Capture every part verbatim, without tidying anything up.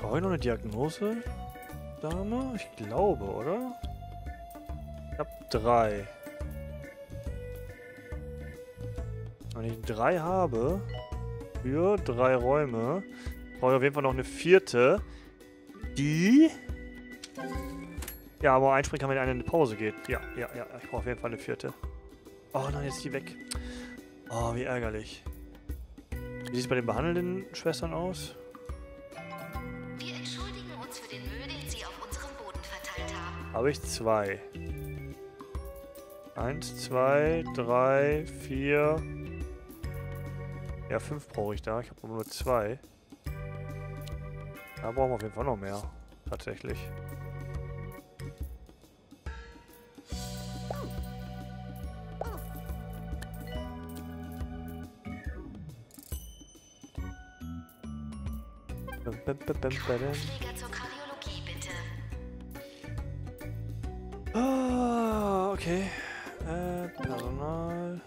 Brauche ich noch eine Diagnose, Dame? Ich glaube, oder? Ich habe drei. Wenn ich drei habe, für drei Räume, brauche ich auf jeden Fall noch eine vierte, die... Ja, aber einspringen kann, wenn eine in die Pause geht. Ja, ja, ja, ich brauche auf jeden Fall eine vierte. Oh nein, jetzt ist die weg. Oh, wie ärgerlich. Wie sieht es bei den behandelnden Schwestern aus? Wir entschuldigen uns für den Müll, den Sie auf unserem Boden verteilt haben. Habe ich zwei. Eins, zwei, drei, vier. Ja, fünf brauche ich da. Ich habe nur zwei. Da brauchen wir auf jeden Fall noch mehr. Tatsächlich. Krankenpfleger zur Kardiologie, bitte. Ah, okay. Äh, Personal.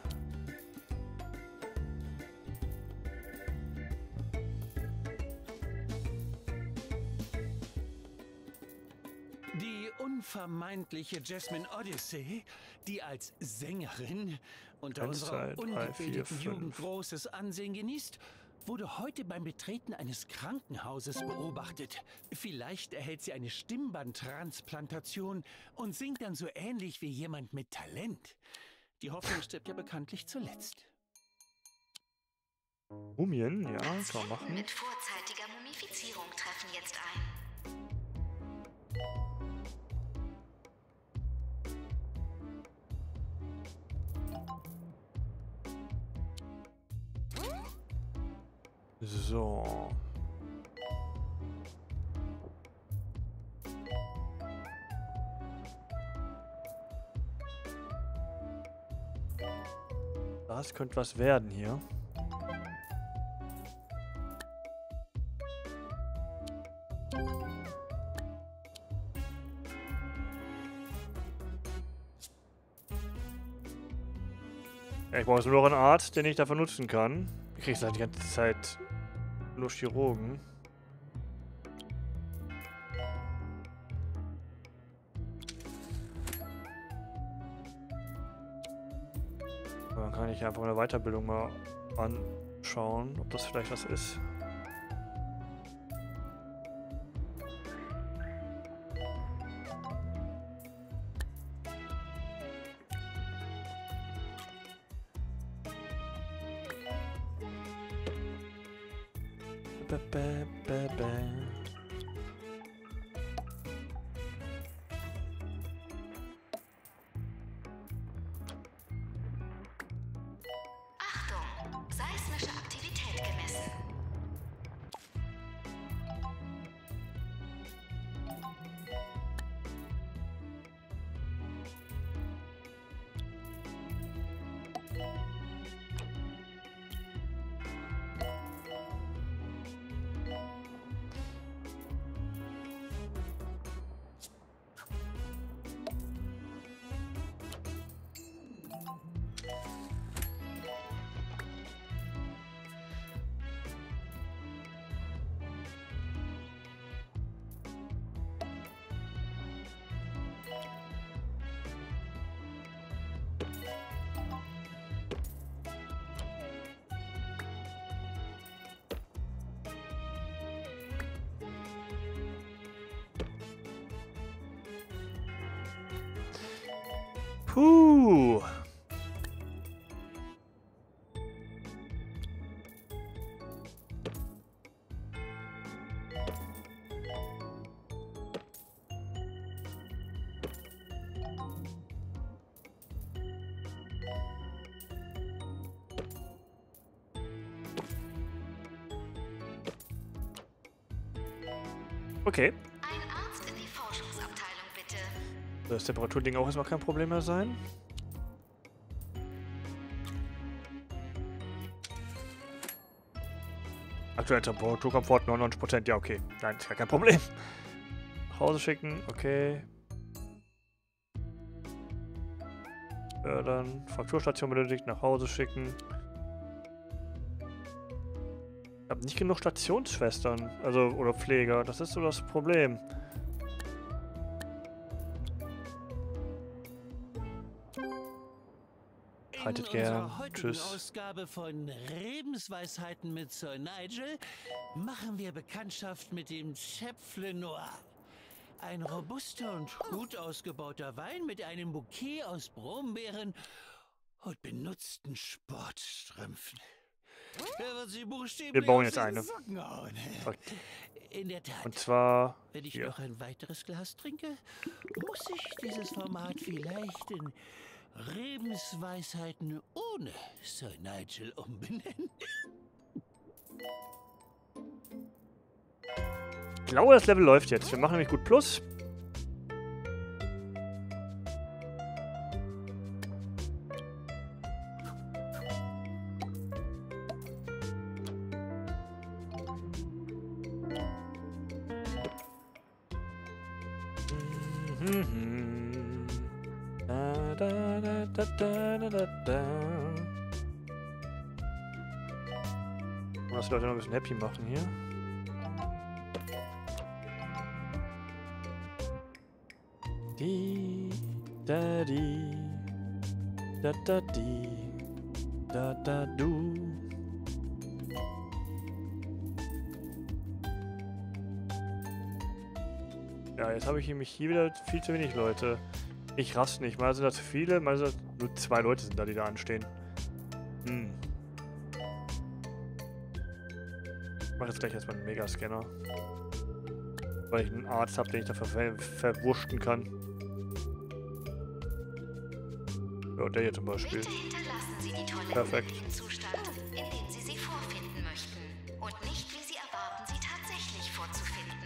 Die unvermeintliche Jasmine Odyssey, die als Sängerin unter Eins, unserer zwei, drei, vier, ungebildeten fünf. Jugend großes Ansehen genießt, wurde heute beim Betreten eines Krankenhauses beobachtet. Vielleicht erhält sie eine Stimmbandtransplantation und singt dann so ähnlich wie jemand mit Talent. Die Hoffnung stirbt ja bekanntlich zuletzt. Mumien, ja, kann man Patienten machen. mit vorzeitiger Mumifizierung treffen jetzt ein. So. Das könnte was werden hier. Ja, ich brauche jetzt nur noch einen Arzt, den ich dafür nutzen kann. Ich kriege halt die ganze Zeit nur Chirurgen. Aber dann kann ich einfach eine Weiterbildung mal anschauen, ob das vielleicht was ist. Ba, ba, ba, ba. Achtung! Seismische Aktivität gemessen. Puh. Okay. Ein Arzt in die Forschungsabteilung, bitte. Das Temperaturding auch erstmal kein Problem mehr sein. Aktuelle Temperaturkomfort neunundneunzig Prozent. Ja, okay. Nein, ist ja kein Problem. Nach Hause schicken, okay. Fördern. Frakturstation benötigt, nach Hause schicken. Ich habe habe nicht genug Stationsschwestern, also oder Pfleger. Das ist so das Problem. Haltet In gern. unserer heutigen Tschüss. Ausgabe von Lebensweisheiten mit Sir Nigel machen wir Bekanntschaft mit dem Zäpfle Noir. Ein robuster und gut ausgebauter Wein mit einem Bouquet aus Brombeeren und benutzten Sportstrümpfen. Er wird sie buchstäblich Wir bauen aus jetzt den eine. Socken hauen. In der Tat. Und zwar Wenn ich hier. noch ein weiteres Glas trinke, muss ich dieses Format vielleicht in Lebensweisheiten ohne Sir Nigel umbenennen. Ich glaube, das Level läuft jetzt. Wir machen nämlich gut Plus. Da, da, da, da, da, da, da, da. Und dass die Leute noch ein bisschen happy machen hier. Di, da, di, da, da, di, da, da, du. Ja, jetzt habe ich nämlich hier wieder viel zu wenig Leute. Ich raste nicht. Mal sind da zu viele, mal sind da nur zwei Leute sind da, die da anstehen. Hm. Ich mache jetzt gleich erstmal einen Megascanner. Weil ich einen Arzt habe, den ich dafür ver verwurschten kann. Ja, der hier zum Beispiel. Bitte hinterlassen Sie die Toiletten Perfekt. in dem Zustand, in dem Sie sie vorfinden möchten. Und nicht, wie Sie erwarten, sie tatsächlich vorzufinden.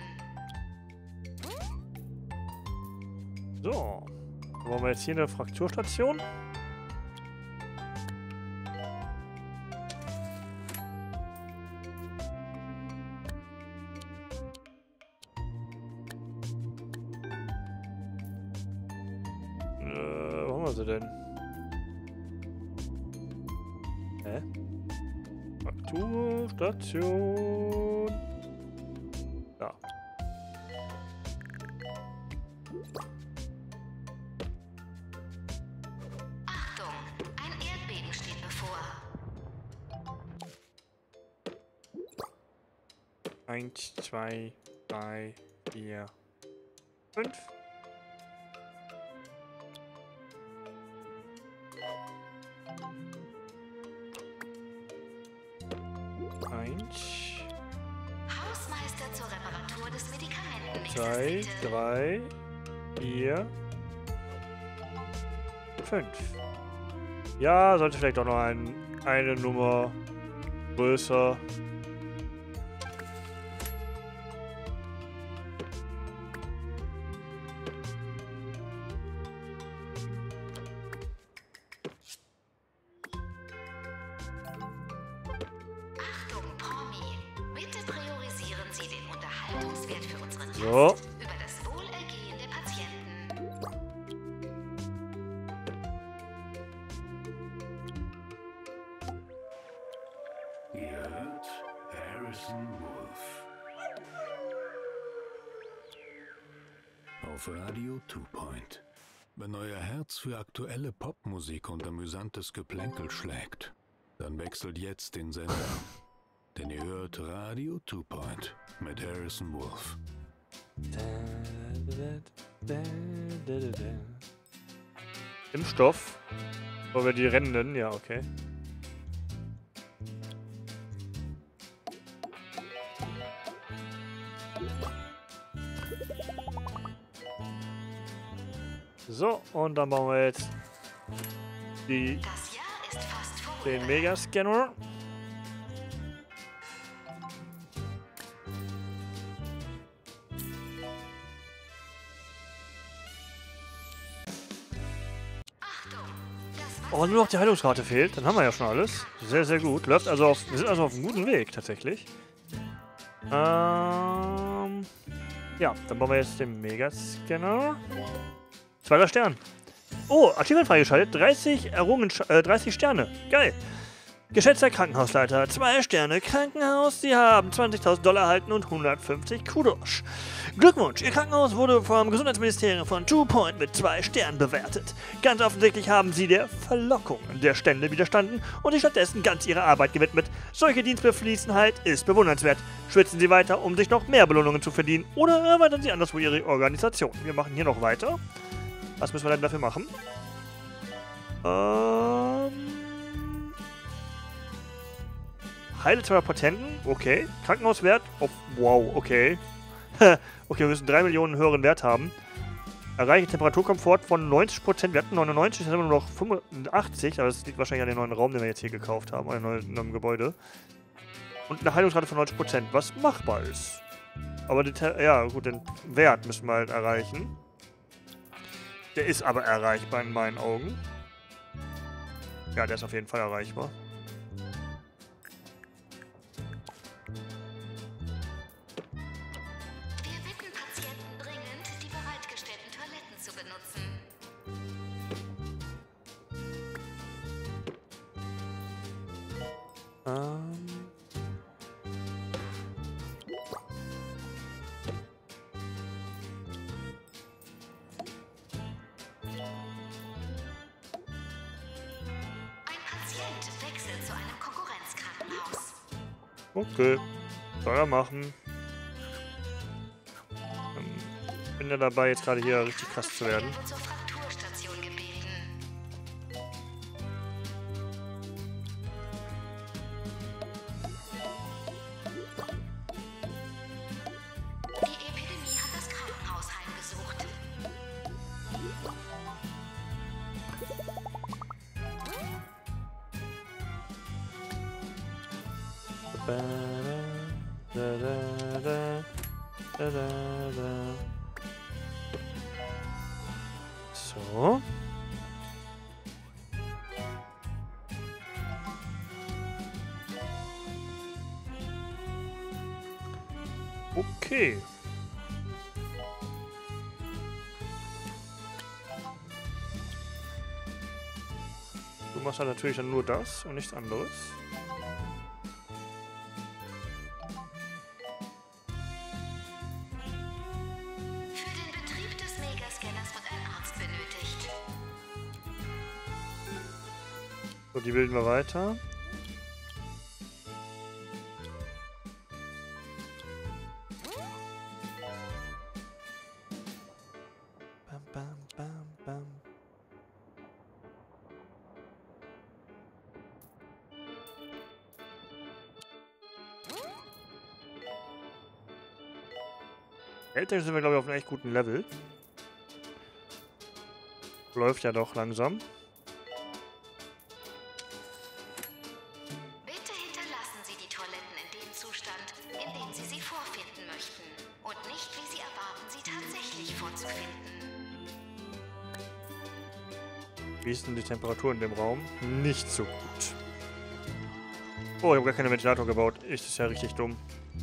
So. Dann wollen wir jetzt hier eine Frakturstation. Äh, wo haben wir sie denn? Hä? Frakturstation. Da. Achtung, ein Erdbeben steht bevor. Eins, zwei, drei, vier, fünf. Eins, Hausmeister zur Reparatur des Medikamentenmixers, zwei, bitte. drei, vier, fünf. Ja, sollte vielleicht auch noch ein, eine Nummer größer. Achtung, Promi. Bitte priorisieren Sie den Unterhaltungswert für unseren Test So. über das Wohlergehen der Patienten. Ihr hört Harrison Wolf. Auf Radio Two Point. Wenn euer Herz für aktuelle Popmusik und amüsantes Geplänkel schlägt, dann wechselt jetzt den Sender. Denn ihr hört Radio Two Point mit Harrison Wolf. Impfstoff. Wollen wir die Rennen? Ja, okay. So, und dann bauen wir jetzt die, Das Jahr ist fast vorüber. den Megascanner. Achtung, das Oh, nur noch die Heilungskarte fehlt. Dann haben wir ja schon alles. Sehr, sehr gut. Läuft also auf, wir sind also auf einem guten Weg, tatsächlich. Ähm, ja, dann bauen wir jetzt den Megascanner. Zweiter Stern. Oh, Achievement freigeschaltet. dreißig Errungen, äh, dreißig Sterne. Geil. Geschätzter Krankenhausleiter, zwei Sterne Krankenhaus, Sie haben zwanzigtausend Dollar erhalten und hundertfünfzig Kudos. Glückwunsch, Ihr Krankenhaus wurde vom Gesundheitsministerium von Two Point mit zwei Sternen bewertet. Ganz offensichtlich haben Sie der Verlockung der Stände widerstanden und sich stattdessen ganz Ihrer Arbeit gewidmet. Solche Dienstbefließenheit ist bewundernswert. Schwitzen Sie weiter, um sich noch mehr Belohnungen zu verdienen, oder erweitern Sie anderswo Ihre Organisation. Wir machen hier noch weiter. Was müssen wir denn dafür machen? Ähm... Heile zwei Patienten, okay. Krankenhauswert, oh, wow, okay. Okay, wir müssen drei Millionen höheren Wert haben. Erreiche Temperaturkomfort von neunzig Prozent. Wir hatten neunundneunzig, jetzt haben wir nur noch fünfundachtzig, aber das liegt wahrscheinlich an dem neuen Raum, den wir jetzt hier gekauft haben, an dem neuen, neuen Gebäude. Und eine Heilungsrate von neunzig Prozent, was machbar ist. Aber den, ja, gut, den Wert müssen wir halt erreichen. Der ist aber erreichbar in meinen Augen. Ja, der ist auf jeden Fall erreichbar. Ähm. Ein Patient wechselt zu einem Konkurrenzkrankenhaus. Okay, soll er machen. Ähm, bin ja dabei, jetzt gerade hier richtig krass zu werden. Zur Frakturstation gebeten. Die Epidemie hat das Krankenhaus heimgesucht. So. Okay. Du machst dann natürlich dann nur das und nichts anderes. Für den Betrieb des Megascanners wird ein Arzt benötigt. So, die bilden wir weiter. Bam, bam, bam, bam. Geldtechnisch sind wir, glaube ich, auf einem echt guten Level. Läuft ja doch langsam. Bitte hinterlassen Sie die Toiletten in dem Zustand, in dem Sie sie vorfinden möchten. Und nicht, wie Sie erwarten, sie tatsächlich vorzufinden. Wie ist denn die Temperatur in dem Raum? Nicht so gut. Oh, ich habe gar keinen Ventilator gebaut. Ist das ja richtig dumm.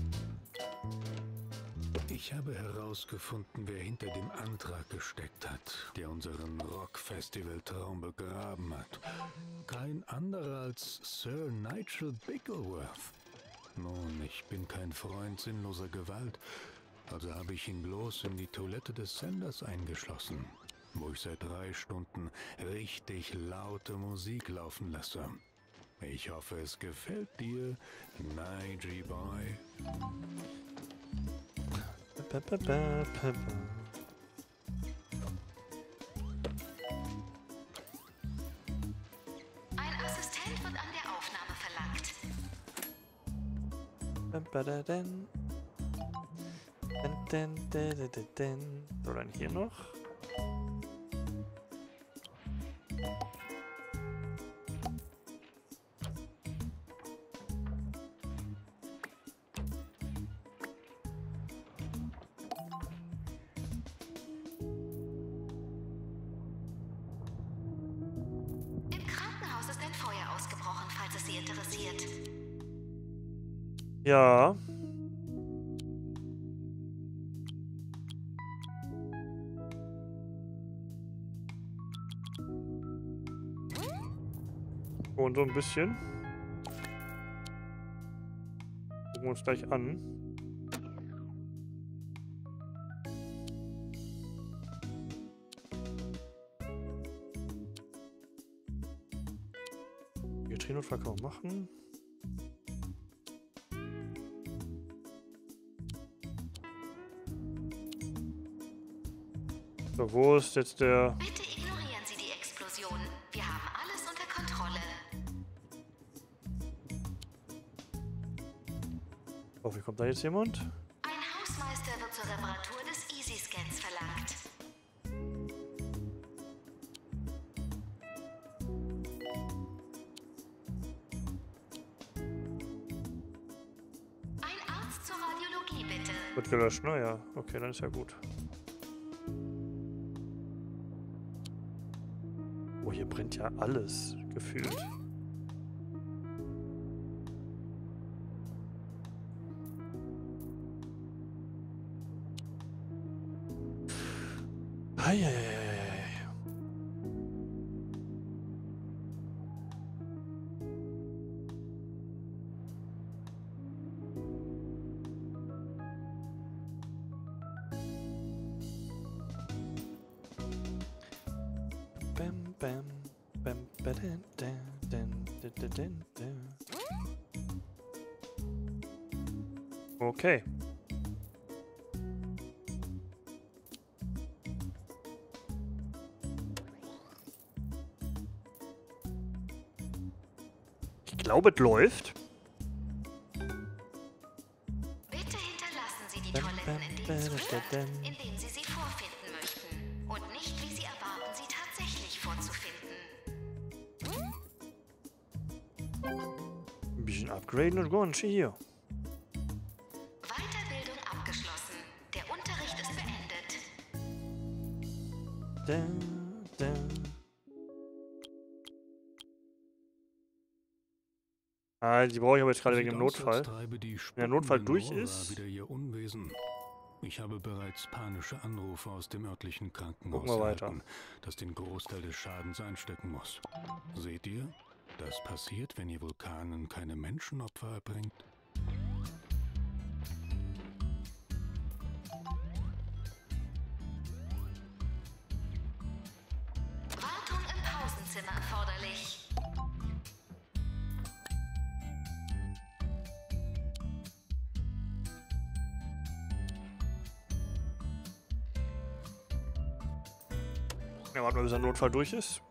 Ich habe herausgefunden, wer hinter dem Antrag gesteckt hat, der unseren Rock-Festival-Traum begraben hat. Kein anderer als Sir Nigel Bigglesworth. Nun, ich bin kein Freund sinnloser Gewalt, also habe ich ihn bloß in die Toilette des Senders eingeschlossen, wo ich seit drei Stunden richtig laute Musik laufen lasse. Ich hoffe, es gefällt dir, Nigel Boy. Ba, ba, ba, ba, ba. Ein Assistent wird an der Aufnahme verlangt. Ba, ba, da, den. Den, den, den, den, den, den. So, dann hier noch. Im Krankenhaus ist ein Feuer ausgebrochen, falls es Sie interessiert. Ja. Und so ein bisschen. Gucken wir uns gleich an. Getriebennotfall kann man machen. So, wo ist jetzt der... Bitte ignorieren Sie die Explosion. Wir haben alles unter Kontrolle. Oh, wie kommt da jetzt jemand? Ein Hausmeister wird zur Reparatur des Easy-Scans verlangt. Ein Arzt zur Radiologie, bitte. Wird gelöscht, ne? Ja. Okay, dann ist ja gut. Oh, hier brennt ja alles, gefühlt. Eieieiei. Bam, bam, bam, badam, dam, dam, dam, dam, dam, dam. Okay. Ich glaube, es läuft. Bitte hinterlassen Sie die Toiletten in dem Zustand, in dem Sie sie vorfinden möchten. Und nicht, wie Sie erwarten, sie tatsächlich vorzufinden. Ein bisschen upgraden und go hier. Weiterbildung abgeschlossen. Der Unterricht ist beendet. Da, da. Ah, die brauche ich aber jetzt gerade wegen dem Notfall. Wenn der Notfall durch ist. Wieder ihr Unwesen. Ich habe bereits panische Anrufe aus dem örtlichen Krankenhaus Gucken wir weiter. erhalten, das den Großteil des Schadens einstecken muss. Seht ihr? Das passiert, wenn ihr Vulkanen keine Menschenopfer erbringt. Wartung im Pausenzimmer erforderlich. Ja, warten wir, bis der Notfall durch ist.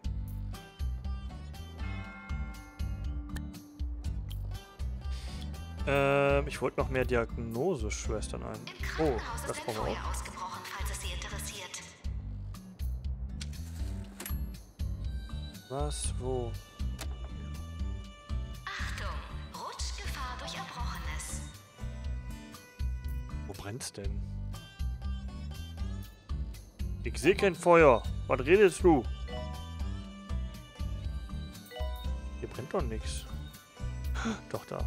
Ähm, ich wollte noch mehr Diagnoseschwestern ein. Im Oh, Krankenhaus das ist ein brauchen wir Feuer auch. ausgebrochen, falls es Sie interessiert. Was? Wo? Achtung! Rutschgefahr durch Erbrochenes. Wo brennt's denn? Ich sehe kein Feuer. Was redest du? Hier brennt doch nichts. Doch da.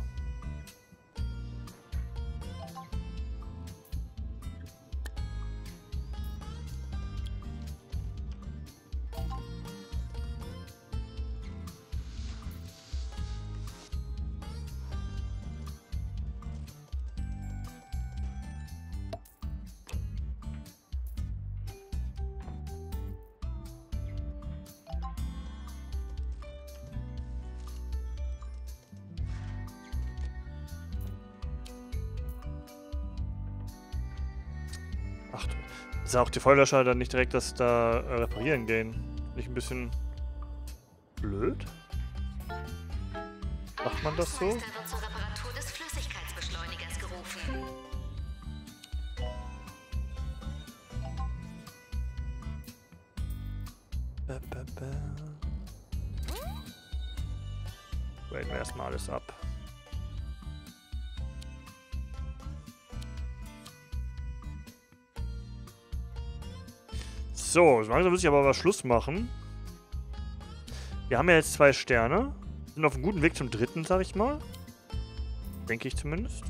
Ach, ist ja auch die Feuerlöscher dann nicht direkt das da äh, reparieren gehen. Nicht ein bisschen blöd? Macht man das so? Ein Hausmeister wird zur Reparatur des Flüssigkeitsbeschleunigers gerufen. Ba, ba, ba. Raten wir erstmal alles ab. So, langsam muss ich aber mal Schluss machen. Wir haben ja jetzt zwei Sterne. Sind auf einem guten Weg zum dritten, sag ich mal. Denke ich zumindest.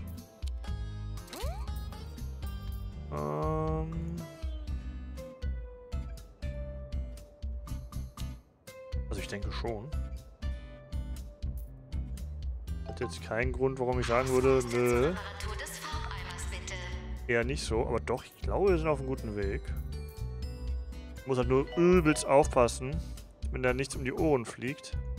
Ähm... Also ich denke schon. Hat jetzt keinen Grund, warum ich sagen würde, nö. Temperatur des Farbeimers bitte. Eher nicht so, aber doch, ich glaube, wir sind auf einem guten Weg. Ich muss halt nur übelst aufpassen, wenn da nichts um die Ohren fliegt.